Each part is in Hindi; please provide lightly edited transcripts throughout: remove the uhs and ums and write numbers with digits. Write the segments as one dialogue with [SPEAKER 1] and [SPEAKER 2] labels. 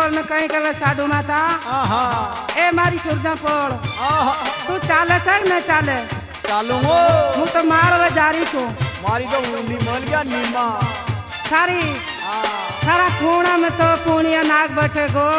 [SPEAKER 1] पोल में कहीं कहे साधु माता ए मारी सुरजा पोल तू चाले चल न चाले
[SPEAKER 2] चालूंगो
[SPEAKER 1] हूँ तो मार जारी छू
[SPEAKER 2] मारी तो निमल गया नीमा
[SPEAKER 1] थारी थारा खूणा में तो पूनिया नाग बैठे गो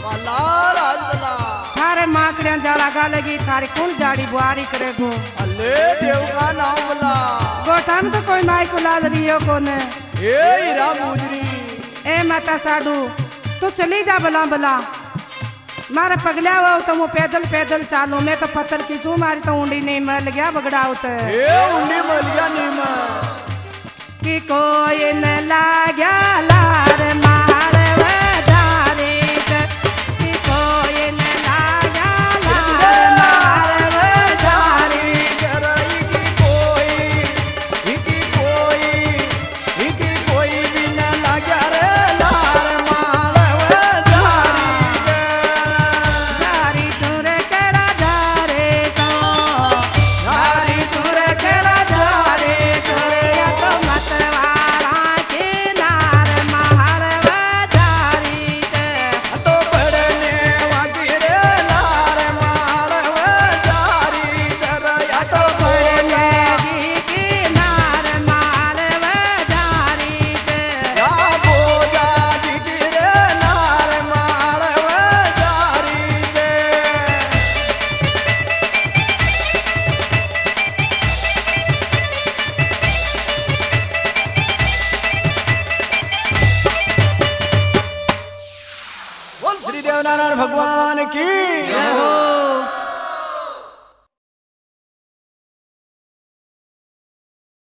[SPEAKER 1] थारे माकड़िया जाला गालेगी थारी कौन जाड़ी बुआरी करे गो
[SPEAKER 2] अले देव का नाम बोला
[SPEAKER 1] गोठान तो कोई माई को लाद रियो कोने
[SPEAKER 2] ए हीरा मुजरी
[SPEAKER 1] ए माता साधु तू चली जा बला बला मारे पगला हुआ तो मैं पैदल पैदल चालू मैं तो पत्थर की चू मारी तो ऊंडी नहीं मर गया बगड़ा होता है
[SPEAKER 2] ए ऊंडी मर गया नहीं मर
[SPEAKER 1] कि कोई न लाग्या लार मार वदारी कि कोई न लाग्या लार मार वदारी
[SPEAKER 2] की कोई भी न लाग्या रे लार मार वदारी
[SPEAKER 1] जारी तुरे केड़ा जारे तो जारी तुरे केड़ा जारे तो या तो मतवारा के नार मार वदारी
[SPEAKER 2] तो पड़ने वागी रे लार मार वदारी या तो पड़ने
[SPEAKER 1] के नार मार वदारी
[SPEAKER 2] या बोजा की रे लार मार वदारी बोल श्री देवनारायण भगवान की
[SPEAKER 1] हो